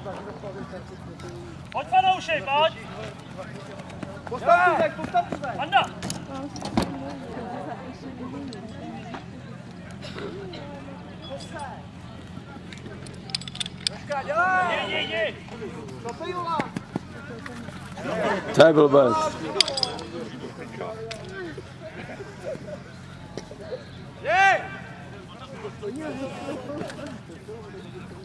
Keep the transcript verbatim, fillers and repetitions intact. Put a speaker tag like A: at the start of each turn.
A: Pojď fanoušek, pojď!
B: Postav tuzek, postav tuzek!
A: Anda!
B: Jožka, dělej!
A: Jej, jej, jej!
B: Stopej, Jola!
C: To je blbec.
B: Jej!